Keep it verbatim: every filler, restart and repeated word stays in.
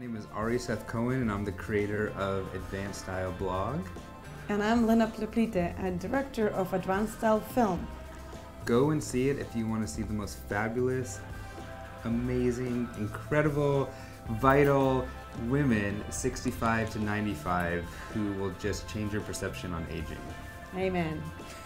name is Ari Seth Cohen, and I'm the creator of Advanced Style blog. And I'm Lena Pleplite, a director of Advanced Style Film. Go and see it if you want to see the most fabulous, amazing, incredible, vital women sixty-five to ninety-five who will just change your perception on aging. Amen.